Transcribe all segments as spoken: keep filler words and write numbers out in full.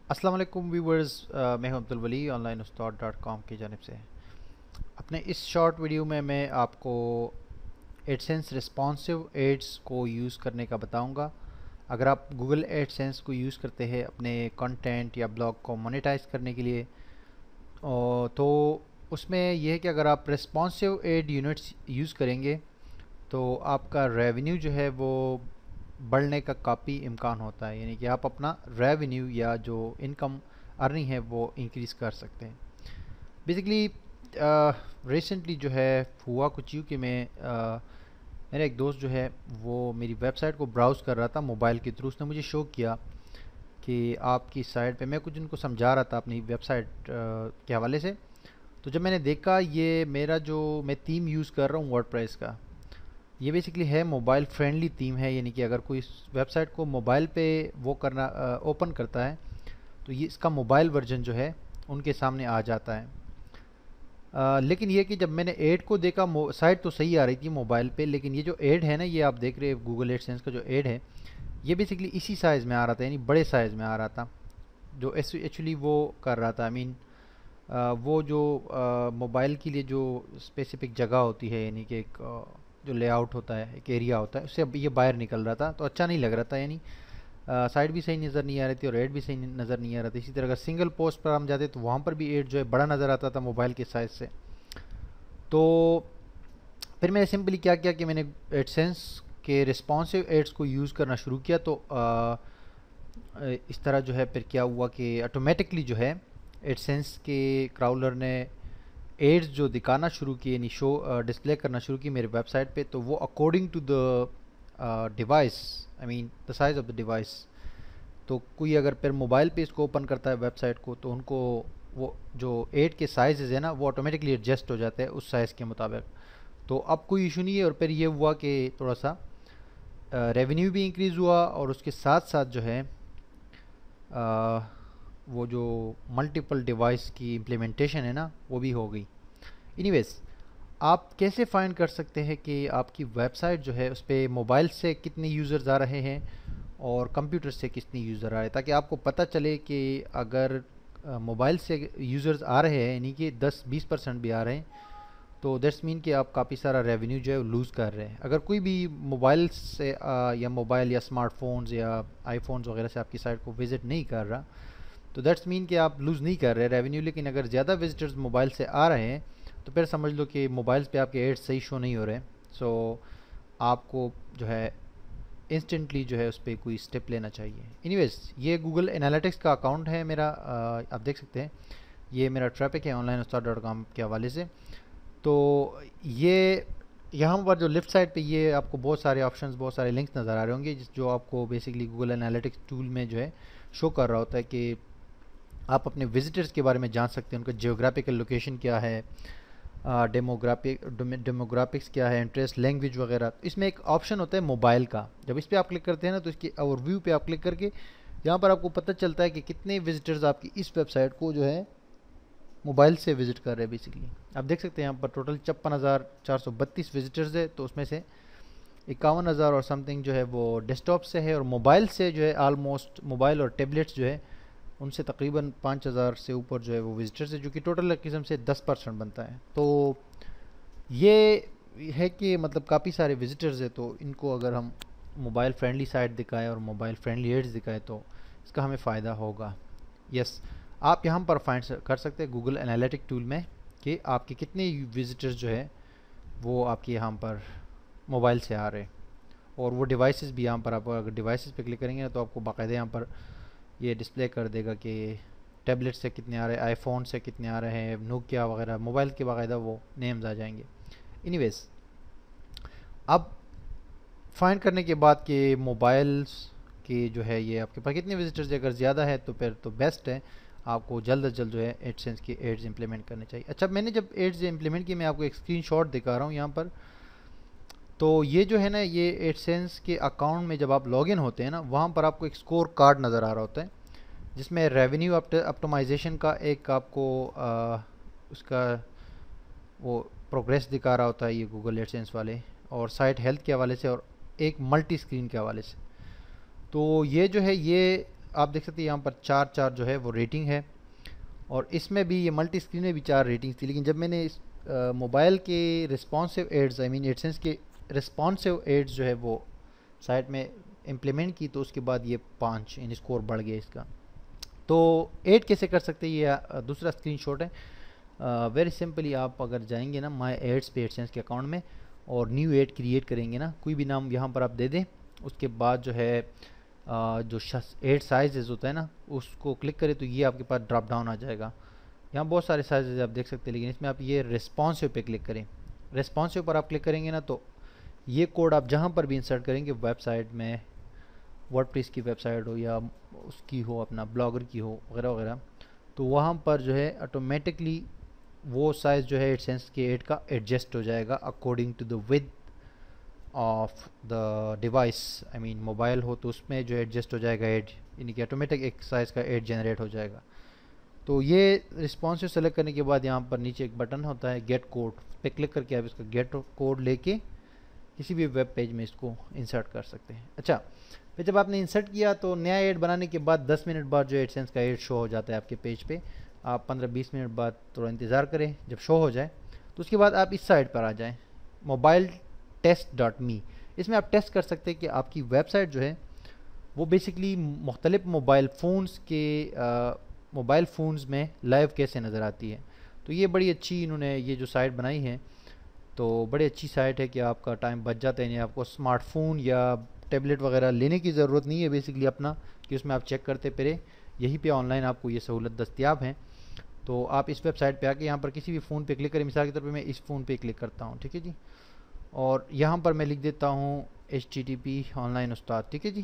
अस्सलाम वालेकुम व्यूवर्स, मैं हूं Abdul Wali online Ustad dot com की जानिब से। अपने इस शॉर्ट वीडियो में मैं आपको एडसेंस रिस्पॉन्सिव एड्स को यूज़ करने का बताऊंगा। अगर आप गूगल एडसेंस को यूज़ करते हैं अपने कंटेंट या ब्लॉग को मोनेटाइज करने के लिए, और तो उसमें यह है कि अगर आप रिस्पॉन्सिव एड यूनिट्स यूज़ करेंगे तो आपका रेवेन्यू जो है वो बढ़ने का काफ़ी इम्कान होता है, यानी कि आप अपना रेवेन्यू या जो इनकम अर्निंग है वो इंक्रीज़ कर सकते हैं। बेसिकली रिसेंटली जो है हुआ कुछ यूँ कि मैं uh, मेरा एक दोस्त जो है वो मेरी वेबसाइट को ब्राउज़ कर रहा था मोबाइल के थ्रू। उसने मुझे शो किया कि आपकी साइट पे, मैं कुछ उनको समझा रहा था अपनी वेबसाइट uh, के हवाले से। तो जब मैंने देखा ये मेरा जो मैं थीम यूज़ कर रहा हूँ वर्डप्रेस का, ये बेसिकली है मोबाइल फ्रेंडली थीम है, यानी कि अगर कोई इस वेबसाइट को मोबाइल पे वो करना ओपन करता है तो ये इसका मोबाइल वर्जन जो है उनके सामने आ जाता है। आ, लेकिन ये कि जब मैंने एड को देखा, साइट तो सही आ रही थी मोबाइल पे, लेकिन ये जो एड है ना, ये आप देख रहे हैं गूगल एडसेंस का जो एड है, ये बेसिकली इसी साइज़ में आ रहा था, यानी बड़े साइज़ में आ रहा था जो एक्चुअली वो कर रहा था। आई मीन वो जो मोबाइल के लिए जो स्पेसिफिक जगह होती है, यानी कि एक जो लेआउट होता है, एक एरिया होता है, उससे अब ये बाहर निकल रहा था तो अच्छा नहीं लग रहा था। यानी साइड भी सही नज़र नहीं आ रही थी और एड भी सही नज़र नहीं आ रहा था। इसी तरह अगर सिंगल पोस्ट पर हम जाते तो वहाँ पर भी एड जो है बड़ा नज़र आता था मोबाइल के साइज़ से। तो फिर मैंने सिंपली क्या किया कि मैंने एडसेंस के रिस्पॉन्सिव एड्स को यूज़ करना शुरू किया। तो आ, इस तरह जो है फिर क्या हुआ कि ऑटोमेटिकली जो है एडसेंस के क्राउलर ने एड्स जो दिखाना शुरू किए, यानी शो डिस्प्ले करना शुरू की मेरे वेबसाइट पे, तो वो according to the device, I mean the size of the device. तो कोई अगर फिर मोबाइल पे इसको ओपन करता है वेबसाइट को, तो उनको वो जो एड के साइज़ है ना वो ऑटोमेटिकली एडजस्ट हो जाता है उस साइज़ के मुताबिक। तो अब कोई इशू नहीं है। और फिर ये हुआ कि थोड़ा सा रेवेन्यू भी इंक्रीज़ हुआ और उसके साथ साथ जो है आ, वो जो मल्टीपल डिवाइस की इम्प्लीमेंटेशन है ना वो भी हो गई। एनीवेज, आप कैसे फाइंड कर सकते हैं कि आपकी वेबसाइट जो है उस पर मोबाइल से कितने यूज़र्स आ रहे हैं और कंप्यूटर से कितने यूज़र आ रहे हैं, ताकि आपको पता चले कि अगर मोबाइल से यूज़र्स आ रहे हैं, यानी कि दस बीस परसेंट भी आ रहे हैं, तो दैट्स मीन कि आप काफ़ी सारा रेवेन्यू जो है लूज़ कर रहे हैं। अगर कोई भी मोबाइल से आ, या मोबाइल या स्मार्टफोन्स या आईफोन्स वगैरह से आपकी साइट को विज़िट नहीं कर रहा, तो दैट्स मीन कि आप लूज़ नहीं कर रहे रेवेन्यू। लेकिन अगर ज़्यादा विजिटर्स मोबाइल से आ रहे हैं तो फिर समझ लो कि मोबाइल्स पे आपके एड्स सही शो नहीं हो रहे। सो आपको जो है इंस्टेंटली जो है उस पर कोई स्टेप लेना चाहिए। एनीवेज, ये गूगल एनालिटिक्स का अकाउंट है मेरा, आ, आप देख सकते हैं ये मेरा ट्रैफिक है ऑनलाइन उस्ताद डॉट कॉम के हवाले से। तो ये यहाँ पर जो लेफ्ट साइड पे ये आपको बहुत सारे ऑप्शंस, बहुत सारे लिंक्स नज़र आ रहे होंगे, जिस जो आपको बेसिकली गूगल एनालिटिक्स टूल में जो है शो कर रहा होता है कि आप अपने विजिटर्स के बारे में जान सकते हैं, उनका जियोग्राफिकल लोकेशन क्या है, डेमोग्राफिक डेमोग्राफिक्स क्या है, इंटरेस्ट, लैंग्वेज वगैरह। इसमें एक ऑप्शन होता है मोबाइल का, जब इस पर आप क्लिक करते हैं ना तो इसकी ओवरव्यू पे आप क्लिक करके यहाँ पर आपको पता चलता है कि कितने विजिटर्स आपकी इस वेबसाइट को जो है मोबाइल से विजिट कर रहे हैं। बेसिकली आप देख सकते हैं यहाँ पर टोटल छप्पन हज़ार चार सौ बत्तीस विजिटर्स है, तो उसमें से इक्यावन हज़ार और समथिंग जो है वो डेस्कटॉप से है, और मोबाइल से जो है आलमोस्ट मोबाइल और टेबलेट्स जो है उनसे तकरीबन पाँच हज़ार से ऊपर जो है वो विजिटर्स है, जो कि टोटल किस्म से दस परसेंट बनता है। तो ये है कि मतलब काफ़ी सारे विजिटर्स है, तो इनको अगर हम मोबाइल फ्रेंडली साइट दिखाएं और मोबाइल फ्रेंडली एड्स दिखाएं तो इसका हमें फ़ायदा होगा। यस, आप यहाँ पर फाइंड कर सकते हैं गूगल एनालिटिक टूल में कि आपके कितने विजिटर्स जो है वो आपके यहाँ पर मोबाइल से आ रहे हैं, और वो डिवाइसेस भी यहाँ पर, आप अगर डिवाइसेस पे क्लिक करेंगे तो आपको बाकायदा यहाँ पर ये डिस्प्ले कर देगा कि टैबलेट से कितने आ रहे हैं, आईफोन से कितने आ रहे हैं, नोकिया वगैरह मोबाइल के बाकायदा वो नेम्स आ जाएंगे। एनीवेज, अब फाइंड करने के बाद कि मोबाइल्स के जो है ये आपके पास कितने विजिटर्स, अगर ज़्यादा है तो फिर तो बेस्ट है, आपको जल्द अज जल्द जो है एडसेंस की एड्स इंप्लीमेंट करने चाहिए। अच्छा, मैंने जब एड्स इंप्लीमेंट की, मैं आपको एक स्क्रीनशॉट दिखा रहा हूँ यहाँ पर। तो ये जो है ना, ये एडसेंस के अकाउंट में जब आप लॉगिन होते हैं ना, वहाँ पर आपको एक स्कोर कार्ड नज़र आ रहा होता है जिसमें रेवेन्यू ऑप्टिमाइजेशन का एक आपको आ, उसका वो प्रोग्रेस दिखा रहा होता है ये गूगल एडसेंस वाले, और साइट हेल्थ के हवाले से, और एक मल्टी स्क्रीन के हवाले से। तो ये जो है ये आप देख सकते हैं यहाँ पर चार चार जो है वो रेटिंग है, और इसमें भी ये मल्टी स्क्रीन में भी चार रेटिंग थी, लेकिन जब मैंने इस मोबाइल के responsive ads I mean AdSense के रिस्पॉन्सिव एड्स जो है वो साइट में इम्प्लीमेंट की, तो उसके बाद ये पाँच इन स्कोर बढ़ गया इसका। तो ऐड कैसे कर सकते हैं, ये दूसरा स्क्रीनशॉट है। वेरी uh, सिंपली आप अगर जाएंगे ना माय एड्स पे एडसेंस के अकाउंट में और न्यू एड क्रिएट करेंगे ना, कोई भी नाम यहाँ पर आप दे दें, उसके बाद जो है uh, जो एड साइजेस होता है ना उसको क्लिक करें तो ये आपके पास ड्रॉप डाउन आ जाएगा। यहाँ बहुत सारे साइजेस आप देख सकते हैं, लेकिन इसमें आप ये रिस्पॉन्सिव पे क्लिक करें। रिस्पॉन्सिव पर आप क्लिक करेंगे ना तो ये कोड आप जहाँ पर भी इंसर्ट करेंगे, वेबसाइट में वर्डप्रेस की वेबसाइट हो या उसकी हो अपना ब्लॉगर की हो वगैरह वगैरह, तो वहाँ पर जो है ऑटोमेटिकली वो साइज़ जो है एडसेंस के एड का एडजस्ट हो जाएगा according to the width of the device. I mean mobile हो तो उसमें जो एडजस्ट हो जाएगा एड, यानी कि ऑटोमेटिक एक साइज़ का एड जनरेट हो जाएगा। तो ये रिस्पॉन्सिव सेलेक्ट करने के बाद यहाँ पर नीचे एक बटन होता है गेट कोड, पे क्लिक करके आप इसका गेट कोड लेके किसी भी वेब पेज में इसको इंसर्ट कर सकते हैं। अच्छा, फिर जब आपने इंसर्ट किया तो नया ऐड बनाने के बाद दस मिनट बाद जो एडसेंस का ऐड शो हो जाता है आपके पेज पे। आप पंद्रह बीस मिनट बाद थोड़ा इंतज़ार करें, जब शो हो जाए तो उसके बाद आप इस साइट पर आ जाएं, मोबाइल टेस्ट डॉट मी। इसमें आप टेस्ट कर सकते हैं कि आपकी वेबसाइट जो है वो बेसिकली मुख्तलिफ मोबाइल फ़ोन्स के मोबाइल फ़ोन्स में लाइव कैसे नज़र आती है। तो ये बड़ी अच्छी इन्होंने ये जो साइट बनाई है, तो बड़ी अच्छी साइट है कि आपका टाइम बच जाता है, यानी आपको स्मार्टफोन या टैबलेट वगैरह लेने की ज़रूरत नहीं है बेसिकली अपना, कि उसमें आप चेक करते फिरे। यहीं पे ऑनलाइन आपको ये सहूलत दस्तियाब है। तो आप इस वेबसाइट पे आके यहाँ पर किसी भी फ़ोन पे क्लिक करें, मिसाल के तौर पे मैं इस फ़ोन पे क्लिक करता हूँ, ठीक है जी, और यहाँ पर मैं लिख देता हूँ H T T P online Ustad, ठीक है जी,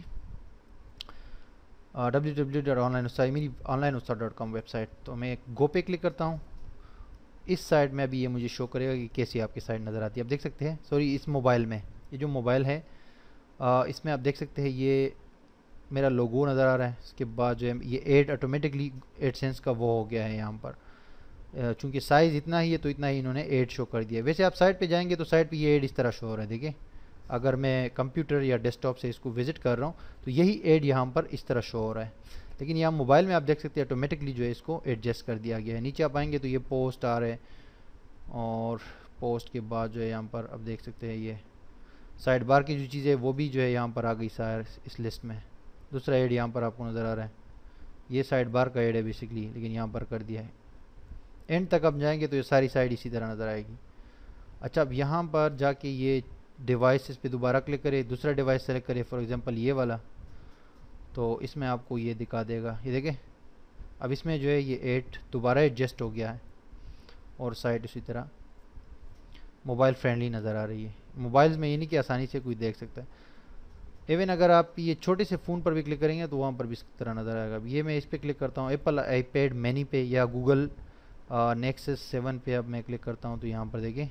W W dot online Ustad, मेरी online Ustad dot com website. तो मैं गो पे क्लिक करता हूँ। इस साइड में अभी ये मुझे शो करेगा कि कैसी आपकी साइट नज़र आती है। आप देख सकते हैं, सॉरी इस मोबाइल में, ये जो मोबाइल है आ, इसमें आप देख सकते हैं ये मेरा लोगो नज़र आ रहा है। इसके बाद जो है ये एड ऑटोमेटिकली एडसेंस का वो हो गया है यहाँ पर, चूँकि साइज़ इतना ही है तो इतना ही इन्होंने एड शो कर दिया है। वैसे आप साइट पे जाएंगे तो साइट पे ये एड इस तरह शो हो रहा है, देखिए अगर मैं कंप्यूटर या डेस्कटॉप से इसको विज़िट कर रहा हूँ तो यही एड यहाँ पर इस तरह शो हो रहा है। लेकिन यहाँ मोबाइल में आप देख सकते हैं ऑटोमेटिकली जो है इसको एडजस्ट कर दिया गया है। नीचे आप आएंगे तो ये पोस्ट आ रहे हैं, और पोस्ट के बाद जो है यहाँ पर आप देख सकते हैं ये साइड बार की जो चीज़ें वो भी जो है यहाँ पर आ गई सार इस लिस्ट में। दूसरा ऐड यहाँ पर आपको नज़र आ रहा है, ये साइड बार का ऐड है बेसिकली, लेकिन यहाँ पर कर दिया है। एंड तक आप जाएंगे तो ये सारी साइड इसी तरह नज़र आएगी। अच्छा, अब यहाँ पर जाके ये डिवाइस पे दोबारा क्लिक करें, दूसरा डिवाइस सेलेक्ट करें, फॉर एग्जांपल ये वाला, तो इसमें आपको ये दिखा देगा, ये देखें अब इसमें जो है ये एड दोबारा एडजस्ट हो गया है और साइट उसी तरह मोबाइल फ्रेंडली नज़र आ रही है। मोबाइल्स में ये नहीं कि आसानी से कोई देख सकता है। इवन अगर आप ये छोटे से फ़ोन पर भी क्लिक करेंगे तो वहाँ पर भी इस तरह नज़र आएगा। ये मैं इस पर क्लिक करता हूँ, एप्पल आईपैड मिनी पे या गूगल नेक्सस सेवन पे अब मैं क्लिक करता हूँ तो यहाँ पर देखिए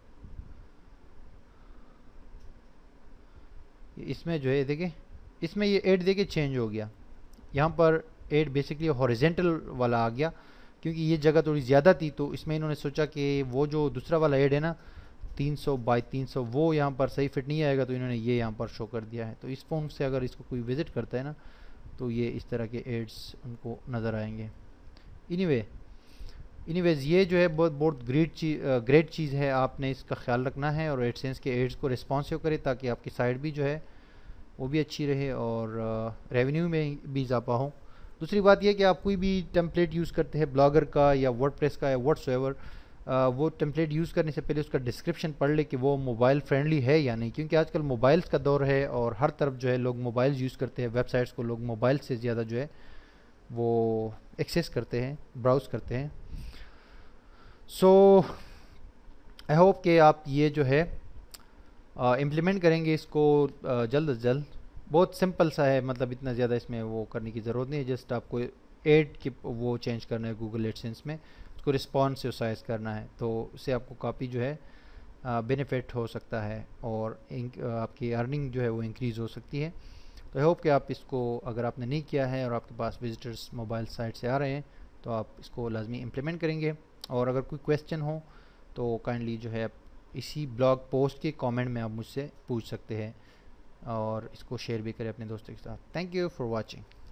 इसमें जो है देखिए इसमें ये एड देखिए चेंज हो गया। यहाँ पर एड बेसिकली हॉरिजेंटल वाला आ गया, क्योंकि ये जगह थोड़ी ज़्यादा थी तो इसमें इन्होंने सोचा कि वो जो दूसरा वाला एड है ना तीन सौ बाई तीन सौ वो यहाँ पर सही फिट नहीं आएगा, तो इन्होंने ये यहाँ पर शो कर दिया है। तो इस फ़ोन से अगर इसको कोई विज़िट करता है ना तो ये इस तरह के एड्स उनको नज़र आएंगे। एनीवे एनीवेज ये जो है बहुत बहुत ग्रेट चीज़ ग्रेट चीज़ है, आपने इसका ख्याल रखना है और एडसेंस के एड्स को रिस्पॉन्सिव करें ताकि आपकी साइट भी जो है वो भी अच्छी रहे और रेवेन्यू में भी इजाफा हो। दूसरी बात यह कि आप कोई भी टेम्पलेट यूज़ करते हैं ब्लॉगर का या वर्डप्रेस का या व्हाट्सएवर, वो टेम्पलेट यूज़ करने से पहले उसका डिस्क्रिप्शन पढ़ ले कि वो मोबाइल फ्रेंडली है या नहीं, क्योंकि आजकल मोबाइल्स का दौर है और हर तरफ जो है लोग मोबाइल्स यूज़ करते हैं। वेबसाइट्स को लोग मोबाइल से ज़्यादा जो है वो एक्सेस करते हैं, ब्राउज़ करते हैं। सो आई होप कि आप ये जो है इम्प्लीमेंट uh, करेंगे इसको uh, जल्द अज जल्द। बहुत सिंपल सा है, मतलब इतना ज़्यादा इसमें वो करने की ज़रूरत नहीं है। जस्ट आपको एड की वो चेंज करना है गूगल एडसेंस में, उसको रिस्पॉन्सिव साइज करना है, तो उससे आपको काफ़ी जो है बेनिफिट हो सकता है और आपकी अर्निंग जो है वो इंक्रीज़ हो सकती है। तो आई होप कि आप इसको अगर आपने नहीं किया है और आपके पास विजिटर्स मोबाइल साइट से आ रहे हैं तो आप इसको लाजमी इम्प्लीमेंट करेंगे। और अगर कोई क्वेश्चन हो तो काइंडली जो है इसी ब्लॉग पोस्ट के कमेंट में आप मुझसे पूछ सकते हैं और इसको शेयर भी करें अपने दोस्तों के साथ। Thank you for watching.